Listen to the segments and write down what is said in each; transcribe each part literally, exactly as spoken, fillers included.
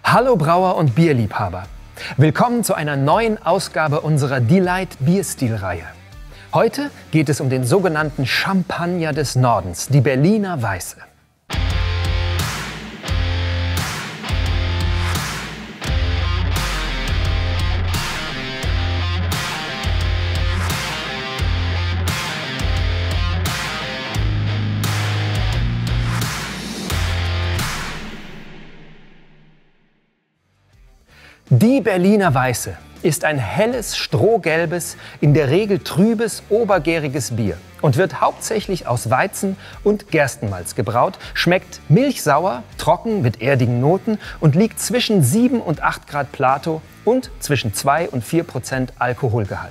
Hallo Brauer und Bierliebhaber. Willkommen zu einer neuen Ausgabe unserer Delight Bierstil-Reihe. Heute geht es um den sogenannten Champagner des Nordens, die Berliner Weiße. Die Berliner Weiße ist ein helles, strohgelbes, in der Regel trübes, obergäriges Bier und wird hauptsächlich aus Weizen und Gerstenmalz gebraut, schmeckt milchsauer, trocken mit erdigen Noten und liegt zwischen sieben und acht Grad Plato und zwischen zwei und vier Prozent Alkoholgehalt.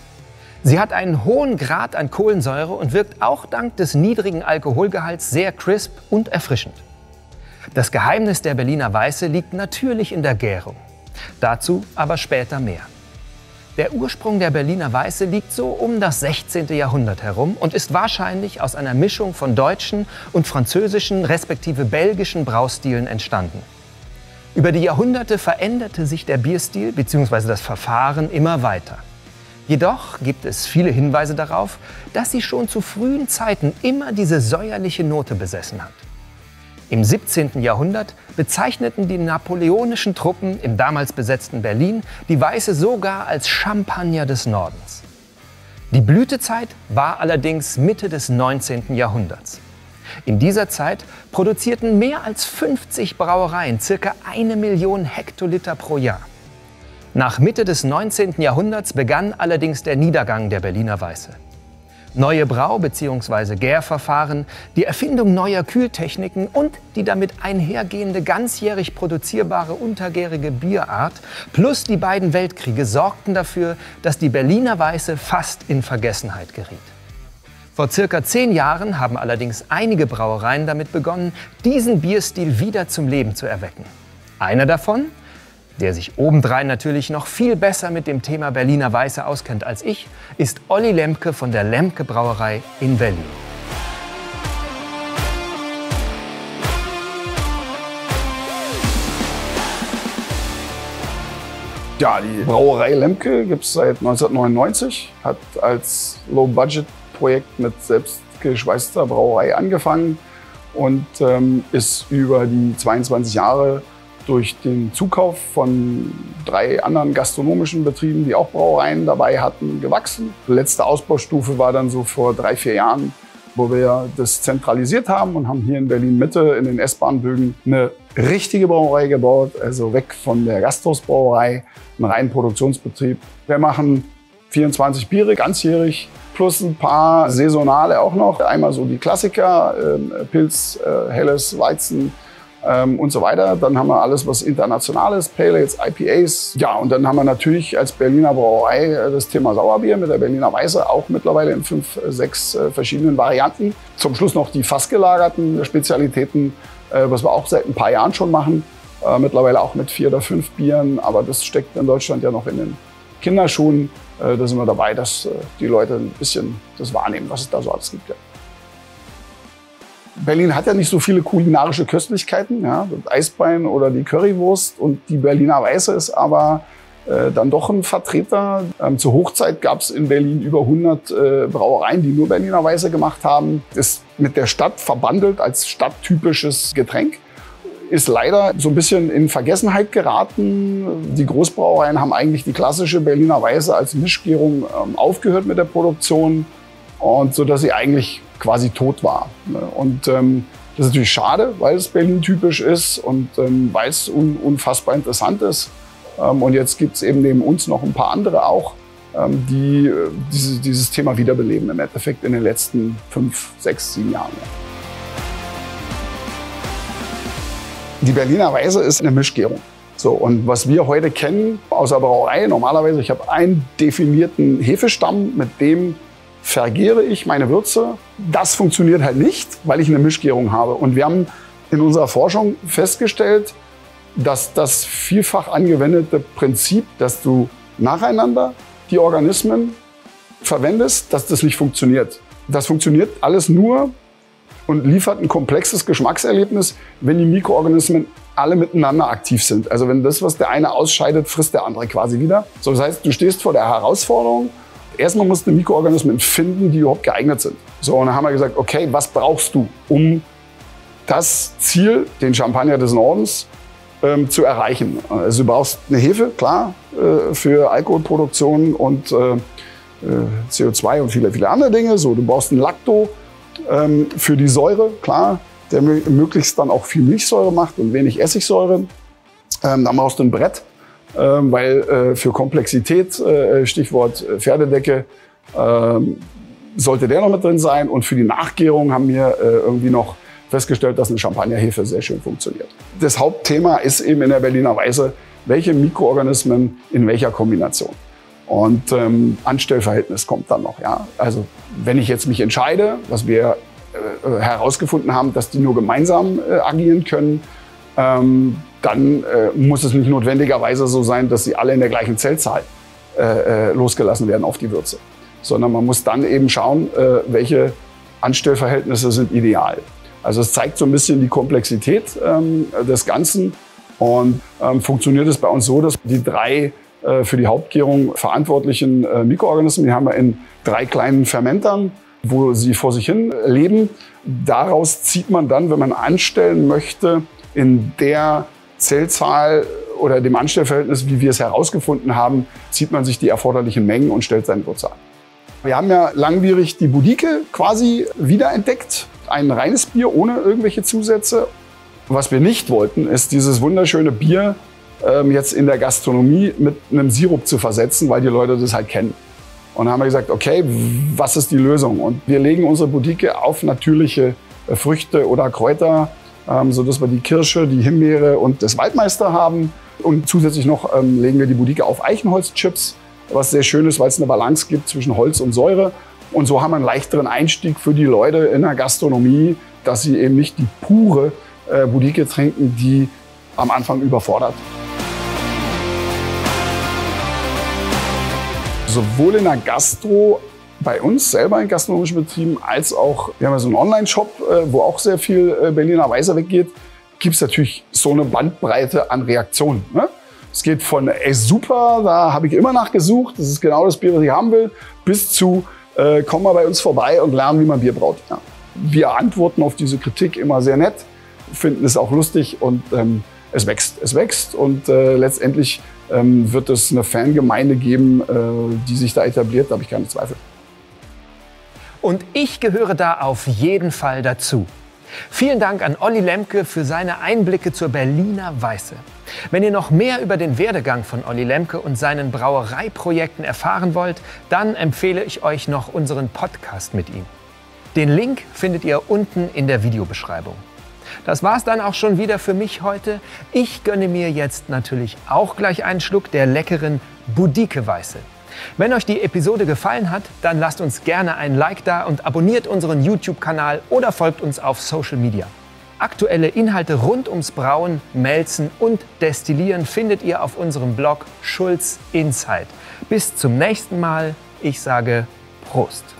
Sie hat einen hohen Grad an Kohlensäure und wirkt auch dank des niedrigen Alkoholgehalts sehr crisp und erfrischend. Das Geheimnis der Berliner Weiße liegt natürlich in der Gärung. Dazu aber später mehr. Der Ursprung der Berliner Weiße liegt so um das sechzehnte Jahrhundert herum und ist wahrscheinlich aus einer Mischung von deutschen und französischen respektive belgischen Braustilen entstanden. Über die Jahrhunderte veränderte sich der Bierstil bzw. das Verfahren immer weiter. Jedoch gibt es viele Hinweise darauf, dass sie schon zu frühen Zeiten immer diese säuerliche Note besessen hat. Im siebzehnten Jahrhundert bezeichneten die napoleonischen Truppen im damals besetzten Berlin die Weiße sogar als Champagner des Nordens. Die Blütezeit war allerdings Mitte des neunzehnten Jahrhunderts. In dieser Zeit produzierten mehr als fünfzig Brauereien ca. eine Million Hektoliter pro Jahr. Nach Mitte des neunzehnten Jahrhunderts begann allerdings der Niedergang der Berliner Weiße. Neue Brau- bzw. Gärverfahren, die Erfindung neuer Kühltechniken und die damit einhergehende ganzjährig produzierbare untergärige Bierart plus die beiden Weltkriege sorgten dafür, dass die Berliner Weiße fast in Vergessenheit geriet. Vor circa zehn Jahren haben allerdings einige Brauereien damit begonnen, diesen Bierstil wieder zum Leben zu erwecken. Einer davon, der sich obendrein natürlich noch viel besser mit dem Thema Berliner Weiße auskennt als ich, ist Olli Lemke von der Lemke Brauerei in Berlin. Ja, die Brauerei Lemke gibt es seit neunzehnhundertneunundneunzig, hat als Low-Budget-Projekt mit selbstgeschweißter Brauerei angefangen und ähm, ist über die zweiundzwanzig Jahre durch den Zukauf von drei anderen gastronomischen Betrieben, die auch Brauereien dabei hatten, gewachsen. Die letzte Ausbaustufe war dann so vor drei, vier Jahren, wo wir das zentralisiert haben und haben hier in Berlin-Mitte in den S-Bahn-Bögen eine richtige Brauerei gebaut, also weg von der Gasthausbrauerei, einen reinen Produktionsbetrieb. Wir machen vierundzwanzig Biere, ganzjährig, plus ein paar saisonale auch noch. Einmal so die Klassiker, äh, Pilz, äh, Helles, Weizen, Ähm, und so weiter. Dann haben wir alles, was international ist, Pale Ales, I P As. Ja, und dann haben wir natürlich als Berliner Brauerei das Thema Sauerbier mit der Berliner Weiße, auch mittlerweile in fünf, sechs äh, verschiedenen Varianten. Zum Schluss noch die fassgelagerten Spezialitäten, äh, was wir auch seit ein paar Jahren schon machen. Äh, mittlerweile auch mit vier oder fünf Bieren, aber das steckt in Deutschland ja noch in den Kinderschuhen. Äh, da sind wir dabei, dass äh, die Leute ein bisschen das wahrnehmen, was es da so alles gibt. Ja. Berlin hat ja nicht so viele kulinarische Köstlichkeiten, ja, das Eisbein oder die Currywurst, und die Berliner Weiße ist aber äh, dann doch ein Vertreter. Ähm, zur Hochzeit gab es in Berlin über hundert äh, Brauereien, die nur Berliner Weiße gemacht haben. Ist mit der Stadt verbandelt als stadttypisches Getränk. Ist leider so ein bisschen in Vergessenheit geraten. Die Großbrauereien haben eigentlich die klassische Berliner Weiße als Mischgärung ähm, aufgehört mit der Produktion, und so dass sie eigentlich quasi tot war. Und ähm, das ist natürlich schade, weil es Berlin-typisch ist und ähm, weil es un unfassbar interessant ist. Ähm, und jetzt gibt es eben neben uns noch ein paar andere auch, ähm, die äh, diese, dieses Thema wiederbeleben im Endeffekt in den letzten fünf, sechs, sieben Jahren. Die Berliner Weiße ist eine Mischgärung. So, und was wir heute kennen aus der Brauerei, normalerweise, ich habe einen definierten Hefestamm, mit dem vergäre ich meine Würze. Das funktioniert halt nicht, weil ich eine Mischgärung habe. Und wir haben in unserer Forschung festgestellt, dass das vielfach angewendete Prinzip, dass du nacheinander die Organismen verwendest, dass das nicht funktioniert. Das funktioniert alles nur und liefert ein komplexes Geschmackserlebnis, wenn die Mikroorganismen alle miteinander aktiv sind. Also wenn das, was der eine ausscheidet, frisst der andere quasi wieder. So, das heißt, du stehst vor der Herausforderung. Erstmal musst du Mikroorganismen finden, die überhaupt geeignet sind. So, und dann haben wir gesagt, okay, was brauchst du, um das Ziel, den Champagner des Nordens, ähm, zu erreichen? Also du brauchst eine Hefe, klar, äh, für Alkoholproduktion und äh, C O zwei und viele, viele andere Dinge. So, du brauchst ein Lacto ähm, für die Säure, klar, der möglichst dann auch viel Milchsäure macht und wenig Essigsäure. Ähm, dann brauchst du ein Brett, äh, weil äh, für Komplexität, äh, Stichwort Pferdedecke, äh, sollte der noch mit drin sein. Und für die Nachgärung haben wir äh, irgendwie noch festgestellt, dass eine Champagnerhefe sehr schön funktioniert. Das Hauptthema ist eben in der Berliner Weiße, welche Mikroorganismen in welcher Kombination. Und ähm, Anstellverhältnis kommt dann noch. Ja? Also wenn ich jetzt mich entscheide, was wir äh, herausgefunden haben, dass die nur gemeinsam äh, agieren können, ähm, dann äh, muss es nicht notwendigerweise so sein, dass sie alle in der gleichen Zellzahl äh, äh, losgelassen werden auf die Würze. Sondern man muss dann eben schauen, äh, welche Anstellverhältnisse sind ideal. Also es zeigt so ein bisschen die Komplexität ähm, des Ganzen. Und ähm, funktioniert es bei uns so, dass die drei äh, für die Hauptgärung verantwortlichen äh, Mikroorganismen, die haben wir in drei kleinen Fermentern, wo sie vor sich hin leben. Daraus zieht man dann, wenn man anstellen möchte, in der Zellzahl oder dem Anstellverhältnis, wie wir es herausgefunden haben, zieht man sich die erforderlichen Mengen und stellt seinen Würze an. Wir haben ja langwierig die Boudique quasi wiederentdeckt. Ein reines Bier ohne irgendwelche Zusätze. Was wir nicht wollten, ist dieses wunderschöne Bier ähm, jetzt in der Gastronomie mit einem Sirup zu versetzen, weil die Leute das halt kennen. Und dann haben wir gesagt, okay, was ist die Lösung? Und wir legen unsere Boudique auf natürliche äh, Früchte oder Kräuter, ähm, sodass wir die Kirsche, die Himbeere und das Waldmeister haben. Und zusätzlich noch ähm, legen wir die Boudique auf Eichenholzchips, was sehr schön ist, weil es eine Balance gibt zwischen Holz und Säure. Und so haben wir einen leichteren Einstieg für die Leute in der Gastronomie, dass sie eben nicht die pure äh, Boudique trinken, die am Anfang überfordert. Sowohl in der Gastro, bei uns selber in gastronomischen Betrieben, als auch, wir haben ja so einen Online-Shop, äh, wo auch sehr viel äh, Berliner Weiße weggeht, gibt es natürlich so eine Bandbreite an Reaktionen. Ne? Es geht von, ey super, da habe ich immer nachgesucht, das ist genau das Bier, was ich haben will, bis zu, äh, komm mal bei uns vorbei und lernen, wie man Bier braut. Ja. Wir antworten auf diese Kritik immer sehr nett, finden es auch lustig und ähm, es wächst. Es wächst und äh, letztendlich ähm, wird es eine Fangemeinde geben, äh, die sich da etabliert, da habe ich keine Zweifel. Und ich gehöre da auf jeden Fall dazu. Vielen Dank an Olli Lemke für seine Einblicke zur Berliner Weiße. Wenn ihr noch mehr über den Werdegang von Olli Lemke und seinen Brauereiprojekten erfahren wollt, dann empfehle ich euch noch unseren Podcast mit ihm. Den Link findet ihr unten in der Videobeschreibung. Das war's dann auch schon wieder für mich heute. Ich gönne mir jetzt natürlich auch gleich einen Schluck der leckeren Boudique Weiße. Wenn euch die Episode gefallen hat, dann lasst uns gerne ein Like da und abonniert unseren YouTube-Kanal oder folgt uns auf Social Media. Aktuelle Inhalte rund ums Brauen, Melzen und Destillieren findet ihr auf unserem Blog Schulz Insight. Bis zum nächsten Mal. Ich sage Prost.